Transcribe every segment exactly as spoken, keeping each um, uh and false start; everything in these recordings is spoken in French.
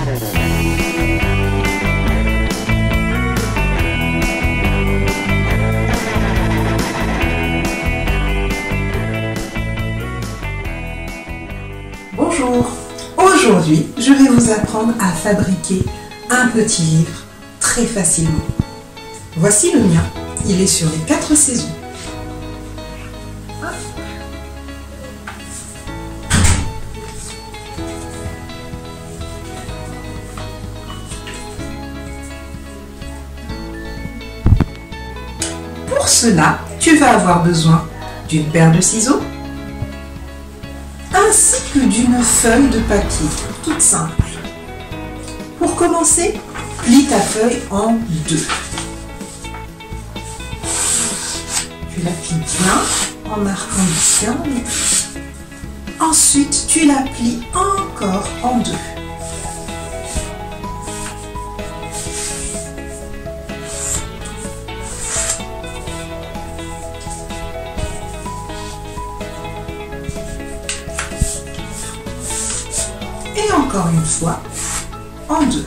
Bonjour, aujourd'hui je vais vous apprendre à fabriquer un petit livre très facilement. Voici le mien, il est sur les quatre saisons. Pour cela, tu vas avoir besoin d'une paire de ciseaux, ainsi que d'une feuille de papier, toute simple. Pour commencer, plie ta feuille en deux. Tu la plies bien en marquant du cercle. Ensuite, tu la plies encore en deux. Et encore une fois, en deux.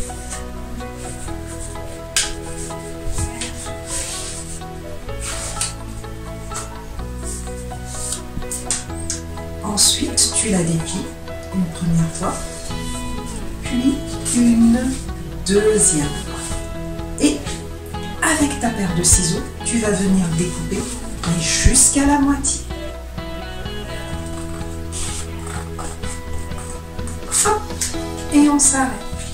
Ensuite, tu la déplies une première fois, puis une deuxième fois. Et avec ta paire de ciseaux, tu vas venir découper mais jusqu'à la moitié. Et on s'arrête.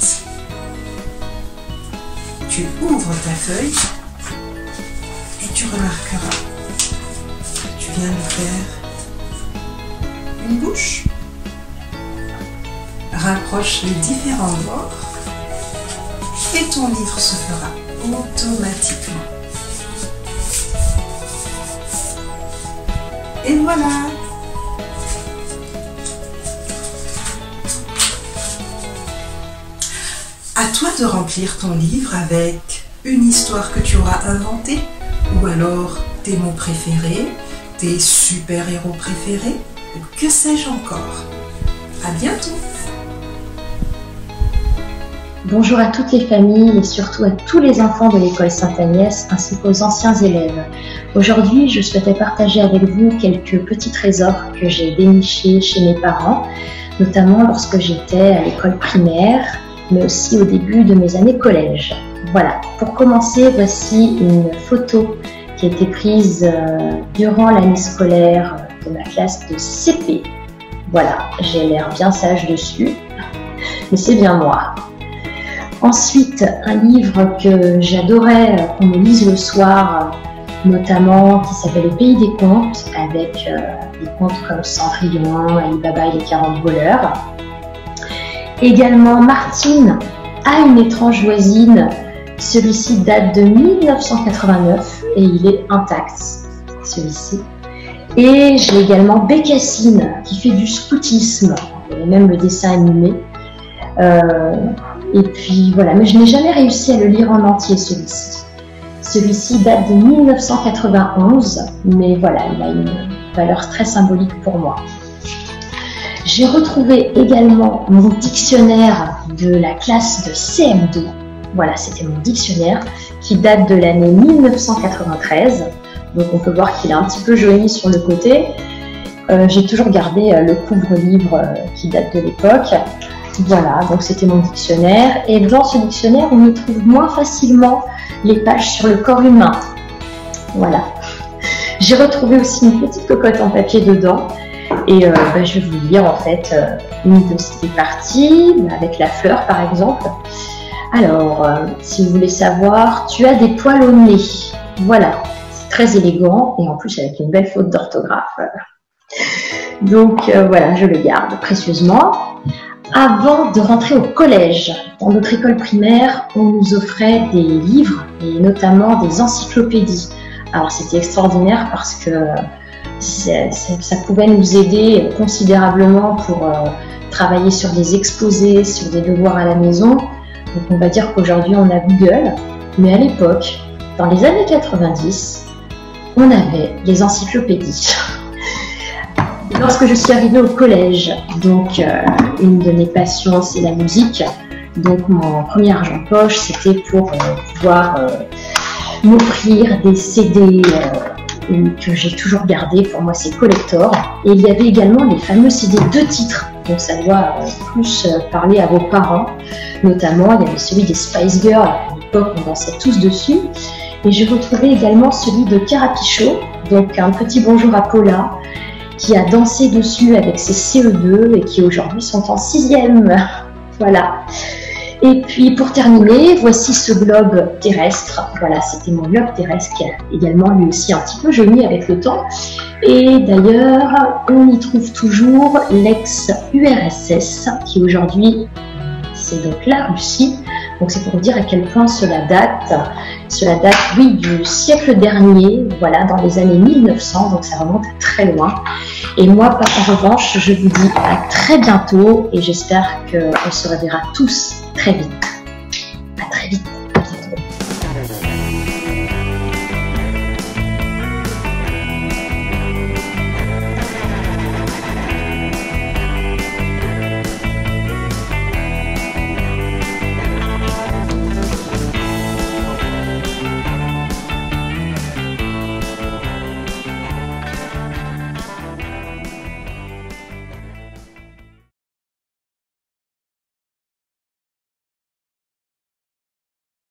Tu ouvres ta feuille et tu remarqueras que tu viens de faire une bouche. Rapproche les différents bords et ton livre se fera automatiquement. Et voilà! À toi de remplir ton livre avec une histoire que tu auras inventée, ou alors tes mots préférés, tes super-héros préférés, ou que sais-je encore. À bientôt! Bonjour à toutes les familles et surtout à tous les enfants de l'école Sainte-Agnès ainsi qu'aux anciens élèves. Aujourd'hui, je souhaitais partager avec vous quelques petits trésors que j'ai dénichés chez mes parents, notamment lorsque j'étais à l'école primaire, mais aussi au début de mes années collège. Voilà, pour commencer, voici une photo qui a été prise euh, durant l'année scolaire de ma classe de C P. Voilà, j'ai l'air bien sage dessus, mais c'est bien moi. Ensuite, un livre que j'adorais qu'on me lise le soir, notamment qui s'appelle Le Pays des Contes, avec euh, des contes comme Cendrillon, Ali Baba et les quarante voleurs. Également, Martine a une étrange voisine. Celui-ci date de mille neuf cent quatre-vingt-neuf et il est intact, celui-ci. Et j'ai également Bécassine qui fait du scoutisme, et même le dessin animé. Euh, et puis voilà, mais je n'ai jamais réussi à le lire en entier, celui-ci. Celui-ci date de mille neuf cent quatre-vingt-onze, mais voilà, il a une valeur très symbolique pour moi. J'ai retrouvé également mon dictionnaire de la classe de C M deux. Voilà, c'était mon dictionnaire qui date de l'année mille neuf cent quatre-vingt-treize. Donc on peut voir qu'il est un petit peu jauni sur le côté. Euh, J'ai toujours gardé euh, le couvre-livre euh, qui date de l'époque. Voilà, donc c'était mon dictionnaire. Et dans ce dictionnaire, on y trouve moins facilement les pages sur le corps humain. Voilà. J'ai retrouvé aussi une petite cocotte en papier dedans. Et euh, bah, je vais vous lire en fait euh, une de ces parties, avec la fleur par exemple. Alors, euh, si vous voulez savoir, tu as des poils au nez. Voilà, c'est très élégant et en plus avec une belle faute d'orthographe. Donc euh, voilà, je le garde précieusement. Avant de rentrer au collège, dans notre école primaire, on nous offrait des livres et notamment des encyclopédies. Alors c'était extraordinaire parce que c'est, c'est, ça pouvait nous aider considérablement pour euh, travailler sur des exposés, sur des devoirs à la maison. Donc on va dire qu'aujourd'hui on a Google, mais à l'époque, dans les années quatre-vingt-dix, on avait les encyclopédies. Lorsque je suis arrivée au collège, donc euh, une de mes passions c'est la musique, Donc mon premier argent de poche, c'était pour euh, pouvoir euh, m'offrir des C D euh, que j'ai toujours gardés. Pour moi, c'est collector. Et il y avait également les fameux C D de titres. Donc ça doit euh, plus euh, parler à vos parents. Notamment, il y avait celui des Spice Girls. À l'époque, on dansait tous dessus. Et j'ai retrouvé également celui de Carapicho, donc un petit bonjour à Paula, qui a dansé dessus avec ses C E deux et qui aujourd'hui sont en sixième. Voilà. Et puis pour terminer, voici ce globe terrestre. Voilà, c'était mon globe terrestre qui a également lui aussi un petit peu jauni avec le temps. Et d'ailleurs, on y trouve toujours l'ex-U R S S, qui aujourd'hui, c'est donc la Russie. Donc c'est pour dire à quel point cela date, cela date, oui, du siècle dernier, voilà, dans les années mille neuf cents, donc ça remonte à très loin. Et moi, en revanche, je vous dis à très bientôt et j'espère qu'on se reverra tous très vite. À très vite.